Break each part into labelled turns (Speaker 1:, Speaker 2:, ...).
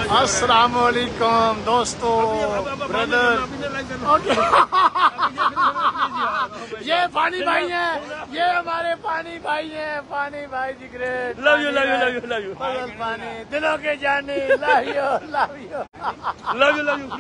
Speaker 1: अस्सलाम वालेकुम दोस्तों, ब्रदर। ओके, ये पानी भाई हैं, ये हमारे पानी भाई हैं, पानी भाई the great.
Speaker 2: Love you love you love you love you.
Speaker 1: Pani दिलों के जाने, love you love you
Speaker 2: love you love you.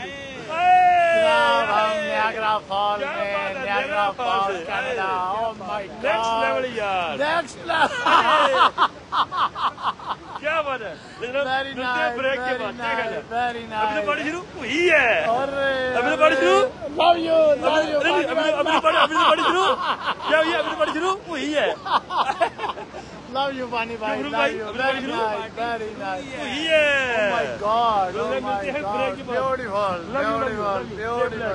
Speaker 1: हम नियाग्रा फॉल में, Niagara fall Canada. Oh my god,
Speaker 2: next level यार,
Speaker 1: नेक्स्ट लेवल।
Speaker 2: क्या बात है।
Speaker 1: वेरी नाइस,
Speaker 2: ब्रेक के बाद
Speaker 1: वेरी नाइस।
Speaker 2: अभी तो पार्टी शुरू हुई है।
Speaker 1: और
Speaker 2: अभी तो पार्टी शुरू,
Speaker 1: लव यू लव यू।
Speaker 2: अभी तो पार्टी शुरू, क्या हुई है? अभी तो पार्टी शुरू हुई है।
Speaker 1: लव यू पानी भाई, love you, very nice, very nice.
Speaker 2: हुई है।
Speaker 1: Oh my God, oh my God, beautiful beautiful beautiful.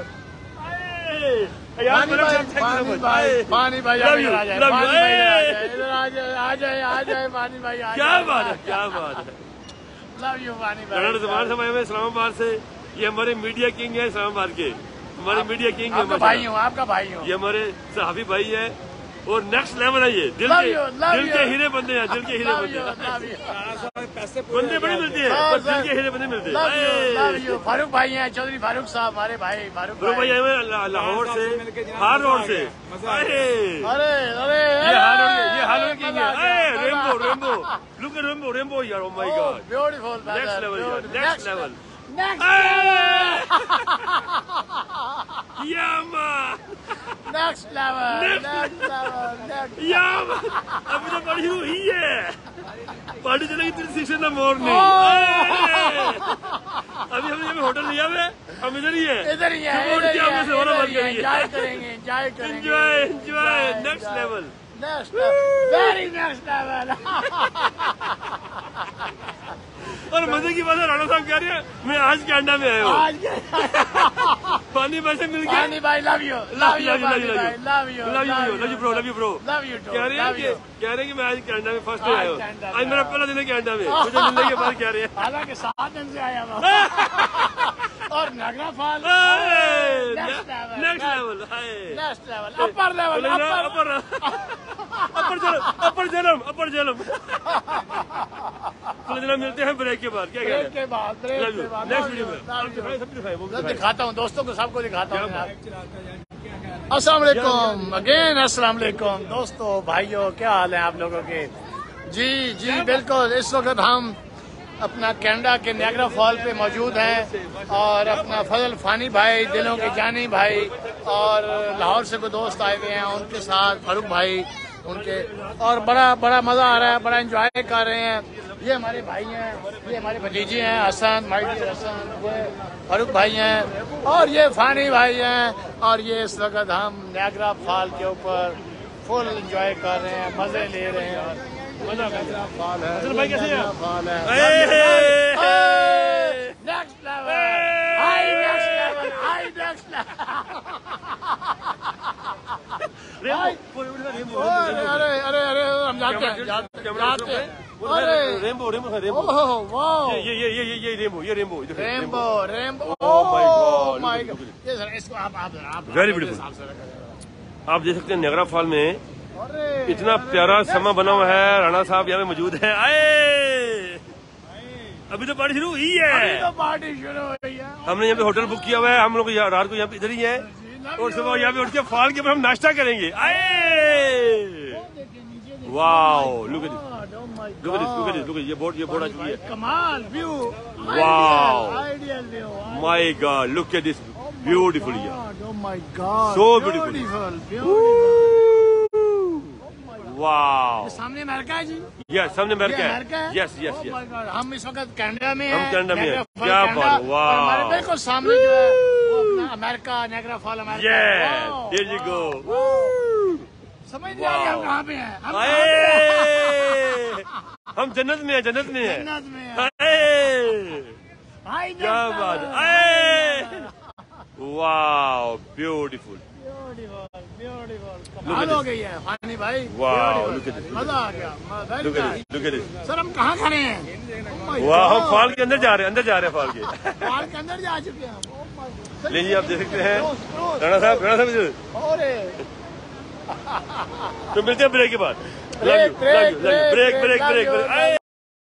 Speaker 1: पानी भाई आ जाए, पानी भाई इधर आ जाए, आ जाए, आ जाए पानी भाई।
Speaker 2: क्या बात है, क्या बात है।
Speaker 1: लव यू पानी भाई।
Speaker 2: राना रिजवान साहब आए हुए इस्लामाबाद से। ये हमारे मीडिया किंग है इस्लामाबाद के, हमारे मीडिया किंग है।
Speaker 1: आपका भाई हूँ, आपका भाई हूँ।
Speaker 2: ये हमारे सहाफी भाई है और नेक्स्ट लेवल है। ये दिल के हीरे बंदे हैं, दिल के हीरे बंदे हैं। बंदे बड़े मिलते हैं पर दिल के हीरे बंदे मिलते हैं।
Speaker 1: फारूक भाई हैं, चौधरी फारूक साहब हमारे भाई। फारूक
Speaker 2: भाई आए हुए लाहौर से, हार रोड से।
Speaker 1: अरे अरे
Speaker 2: ये हार रोड किंग है। Rambo Rambo, look at Rambo Rambo यार। Oh my God,
Speaker 1: beautiful,
Speaker 2: next level यार, next level.
Speaker 1: Next level, next level.
Speaker 2: अभी तो पार्टी शुरू हुई है। पार्टी चलेगी 3 इन द मॉर्निंग। अभी हमने होटल लिया है, हम इधर ही है,
Speaker 1: इधर ही है, एंजॉय करेंगे, एंजॉय करेंगे,
Speaker 2: enjoy enjoy. Next level,
Speaker 1: next very next level.
Speaker 2: और मजे की बात है, राणा साहब कह रहे हैं मैं आज कनाडा में आया हूँ। पानी भाई से मिल गया।
Speaker 1: पानी भाई love you love you love you
Speaker 2: love you bro, love you bro.
Speaker 1: Love you
Speaker 2: कह रहे हैं कि मैं आज कनाडा में फर्स्ट आया हूँ। आज मेरा पहला दिन है कनाडा में, मुझे मिलने के बाद कह रहे हैं।
Speaker 1: हालांकि 7 दिन से आया हुआ। और Niagara fall next level, next level, upper level, upper जलम। तो जनाब मिलते हैं ब्रेक के बाद। क्या कह रहे हैं? ब्रेक के बाद
Speaker 2: नेक्स्ट वीडियो में
Speaker 1: दिखाता हूँ, दोस्तों को सबको दिखाता हूँ। अस्सलाम वालेकुम अगेन, अस्सलाम वालेकुम दोस्तों, भाइयों, क्या हाल है आप लोगों के? जी जी बिल्कुल, इस वक्त हम अपना कनाडा के नियाग्रा फॉल पे मौजूद हैं और अपना फजल फानी भाई, दिलों के जानी भाई और लाहौर से कोई दोस्त आए हुए हैं, उनके साथ फारूक भाई उनके, और बड़ा मजा आ रहा है, बड़ा एंजॉय कर रहे हैं। ये हमारे भाई हैं, ये हमारे भतीजे हैं हसन, माई डियर हसन, ये फारूक भाई हैं और ये फानी भाई हैं। और ये इस वक्त हम नियाग्रा फॉल के ऊपर फुल एंजॉय कर रहे हैं, मजे ले रहे हैं। और नियाग्रा फॉल है,
Speaker 2: भाई कैसे हैं?
Speaker 1: फॉल है next level, high next level, high next level. अरे अरे अरे हम जाते हैं। अरे
Speaker 2: रेम्बो रेम्बो है, रेम्बो।
Speaker 1: ओह वाओ,
Speaker 2: ये रेम्बो, ये Rambo,
Speaker 1: Rambo Rambo.
Speaker 2: Oh
Speaker 1: my god, ये सर इसको आप
Speaker 2: वेरी ब्यूटीफुल। आप देख सकते हैं नियाग्रा फॉल में इतना प्यारा समा बना हुआ है। राणा साहब यहाँ पे मौजूद है। आए, अभी तो पार्टी शुरू हुई है।
Speaker 1: पार्टी शुरू हुई है।
Speaker 2: हमने यहाँ पे होटल बुक किया हुआ है, हम लोग रात को यहाँ पे इधर ही है और सुबह यहाँ पे उठ के फॉल के ऊपर हम नाश्ता करेंगे। आए, वाओ, लुक एट दिस, ये बोर्ड आ चुकी है।
Speaker 1: कमाल view,
Speaker 2: wow,
Speaker 1: ideal view,
Speaker 2: my god, look at this, beautiful यार,
Speaker 1: oh my god,
Speaker 2: so beautiful. Wow,
Speaker 1: सामने अमेरिका है जी।
Speaker 2: यस, सामने अमेरिका है। यस यस यस,
Speaker 1: हम इस वक्त कनाडा में
Speaker 2: हम
Speaker 1: हैं।
Speaker 2: कनाडा में हैं। क्या बात, वाह।
Speaker 1: हमारे बिल्कुल सामने जो है वो अपना America, Niagara fall America.
Speaker 2: There you go.
Speaker 1: समझ नहीं आ रही हम कहाँ पे हैं।
Speaker 2: हम जन्नत में हैं, जन्नत में हैं।
Speaker 1: जन्नत में हैं।
Speaker 2: क्या बात है, वाओ, ब्यूटीफुल,
Speaker 1: कमाल हो गई है फानी भाई।
Speaker 2: वाओ,
Speaker 1: मजा आ गया,
Speaker 2: लुक एट दिस।
Speaker 1: सर हम कहाँ खड़े हैं?
Speaker 2: वाह, हम फॉल के अंदर जा रहे हैं, फॉल के
Speaker 1: फॉल के अंदर जा चुके हैं।
Speaker 2: लीजिए, आप देख सकते हैं। राणा साहब
Speaker 1: अरे
Speaker 2: तो मिलते हैं ब्रेक के बाद। Break break break break break.